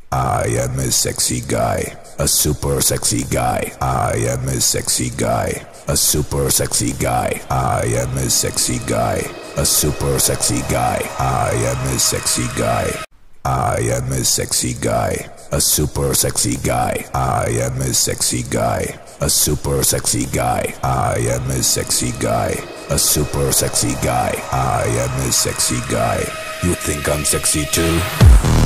I am a sexy guy, a super sexy guy. I am a sexy guy, a super sexy guy. I am a sexy guy, a super sexy guy. I am a sexy guy. I am a sexy guy, a super sexy guy. I am a sexy guy, a super sexy guy. I am a sexy guy, a super sexy guy. I am a sexy guy. You think I'm sexy too?